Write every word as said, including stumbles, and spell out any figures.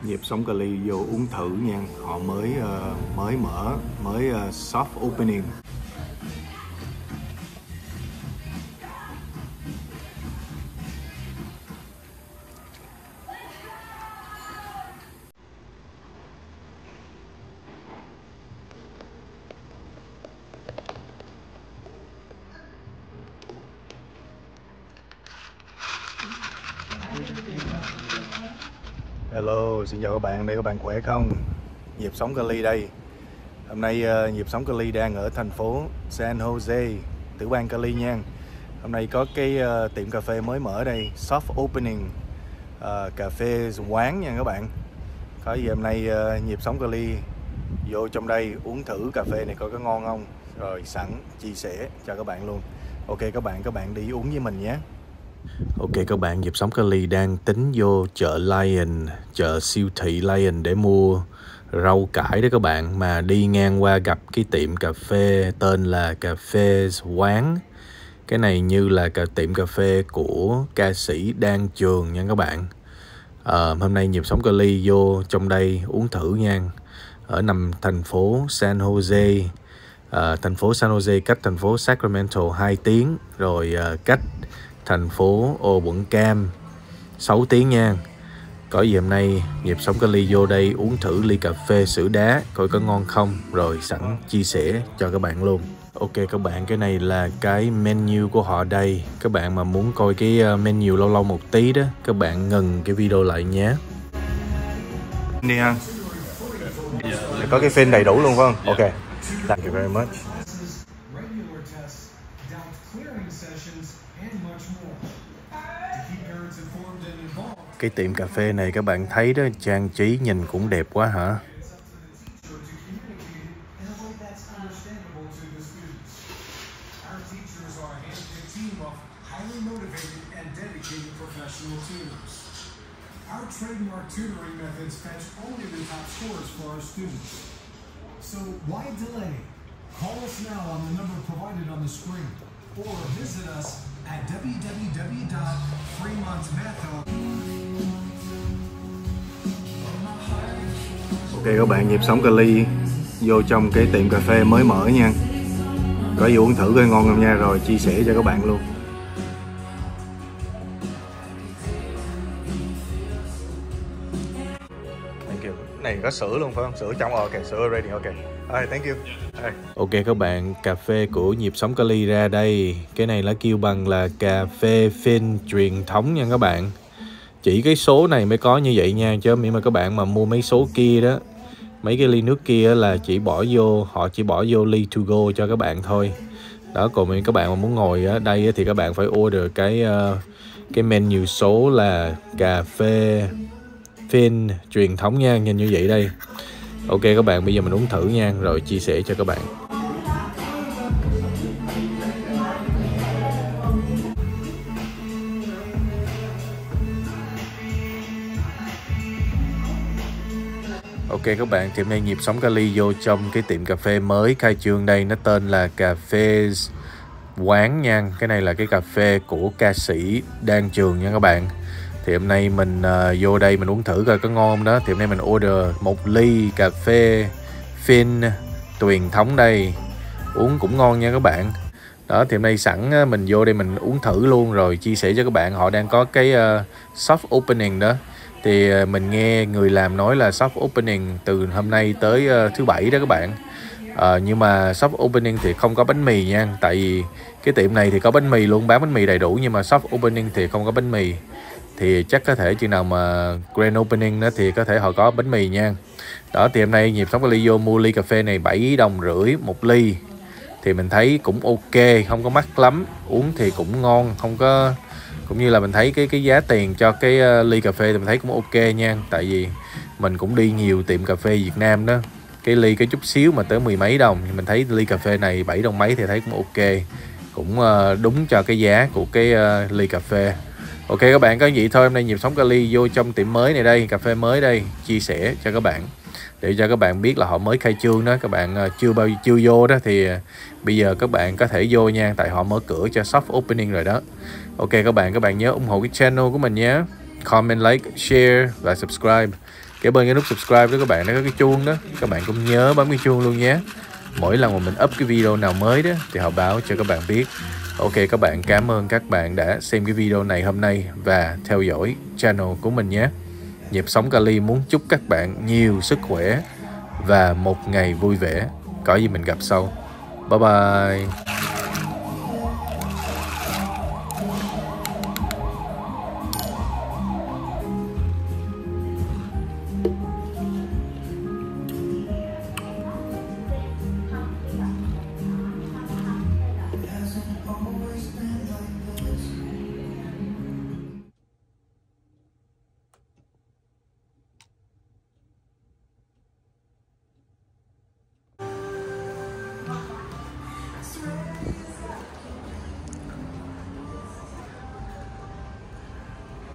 Nhịp Sống Cali vô uống thử nha. Họ mới uh, mới mở, mới uh, soft opening. Hello, xin chào các bạn, đây các bạn khỏe không? Nhịp Sống Cali đây. Hôm nay uh, Nhịp Sống Cali đang ở thành phố San Jose, tiểu bang Cali nha. Hôm nay có cái uh, tiệm cà phê mới mở đây, soft opening, uh, cà phê quán nha các bạn. Có gì hôm nay uh, Nhịp Sống Cali vô trong đây uống thử cà phê này coi có ngon không, rồi sẵn chia sẻ cho các bạn luôn. Ok các bạn, các bạn đi uống với mình nhé. Ok các bạn, Nhịp Sống Cali đang tính vô chợ Lion, chợ siêu thị Lion để mua rau cải đó các bạn. Mà đi ngang qua gặp cái tiệm cà phê tên là Cà phê Quán. Cái này như là cả tiệm cà phê của ca sĩ Đan Trường nha các bạn. à, Hôm nay Nhịp Sống Cali vô trong đây uống thử nha. Ở nằm thành phố San Jose. à, Thành phố San Jose cách thành phố Sacramento hai tiếng. Rồi à, cách thành phố Ô Quận Cam sáu tiếng nha. Có gì hôm nay Nhịp Sống Cali vô đây uống thử ly cà phê sữa đá coi có ngon không, rồi sẵn chia sẻ cho các bạn luôn. Ok các bạn, cái này là cái menu của họ đây. Các bạn mà muốn coi cái menu lâu lâu một tí đó, các bạn ngừng cái video lại nhé. Đi ha. Có cái phên đầy đủ luôn phải không? Ok. Thank you very much. Cái tiệm cà phê này các bạn thấy đó, trang trí nhìn cũng đẹp quá hả? Our trademark tutoring methods fetch only the top scores for our students. So why delay? Call us now on the number provided on the screen or visit us at w w w dot fremont matho. Ok các bạn, Nhịp Sống Cali vô trong cái tiệm cà phê mới mở nha. Có gì uống thử coi ngon không nha, rồi chia sẻ cho các bạn luôn. Này có sữa luôn phải không? Sữa trong, ok, sữa ready, ok. Alright, thank you. Alright. Ok các bạn, cà phê của Nhịp Sống Cali ra đây. Cái này là kêu bằng là cà phê phin truyền thống nha các bạn. Chỉ cái số này mới có như vậy nha, chứ nếu mà các bạn mà mua mấy số kia đó, mấy cái ly nước kia là chỉ bỏ vô, họ chỉ bỏ vô ly to go cho các bạn thôi. Đó, còn các bạn mà muốn ngồi ở đây thì các bạn phải order cái uh, cái menu số là cà phê phin truyền thống nha, nhìn như vậy đây. Ok các bạn, bây giờ mình uống thử nha, rồi chia sẻ cho các bạn. Ok các bạn, thì hôm nay Nhịp Sống Cali vô trong cái tiệm cà phê mới khai trương đây, nó tên là Cà phê Quán nha. Cái này là cái cà phê của ca sĩ Đan Trường nha các bạn. Thì hôm nay mình uh, vô đây mình uống thử coi có ngon không đó. Thì hôm nay mình order một ly cà phê phin truyền thống đây. Uống cũng ngon nha các bạn. Đó, thì hôm nay sẵn uh, mình vô đây mình uống thử luôn rồi chia sẻ cho các bạn. Họ đang có cái uh, soft opening đó. Thì uh, mình nghe người làm nói là soft opening từ hôm nay tới uh, thứ bảy đó các bạn. Uh, nhưng mà soft opening thì không có bánh mì nha. Tại vì cái tiệm này thì có bánh mì luôn, bán bánh mì đầy đủ. Nhưng mà soft opening thì không có bánh mì. Thì chắc có thể chừng nào mà grand opening đó thì có thể họ có bánh mì nha. Đó, thì hôm nay Nhịp Sống Cali vô mua ly cà phê này bảy đồng rưỡi một ly. Thì mình thấy cũng ok, không có mắc lắm. Uống thì cũng ngon, không có... Cũng như là mình thấy cái cái giá tiền cho cái uh, ly cà phê thì mình thấy cũng ok nha. Tại vì mình cũng đi nhiều tiệm cà phê Việt Nam đó. Cái ly cái chút xíu mà tới mười mấy đồng. Mình thấy ly cà phê này bảy đồng mấy thì thấy cũng ok. Cũng uh, đúng cho cái giá của cái uh, ly cà phê. Ok các bạn, có gì thôi hôm nay Nhịp Sống Cali vô trong tiệm mới này đây, cà phê mới đây, chia sẻ cho các bạn để cho các bạn biết là họ mới khai trương đó. Các bạn chưa bao chưa vô đó thì bây giờ các bạn có thể vô nha, tại họ mở cửa cho soft opening rồi đó. Ok các bạn, các bạn nhớ ủng hộ cái channel của mình nhé. Comment, like, share và subscribe Kế bên cái nút subscribe đó các bạn, nó có cái chuông đó, các bạn cũng nhớ bấm cái chuông luôn nhé. Mỗi lần mà mình up cái video nào mới đó thì họ báo cho các bạn biết. Ok các bạn, cảm ơn các bạn đã xem cái video này hôm nay và theo dõi channel của mình nhé. Nhịp sống Cali muốn chúc các bạn nhiều sức khỏe và một ngày vui vẻ. Có gì mình gặp sau. Bye bye.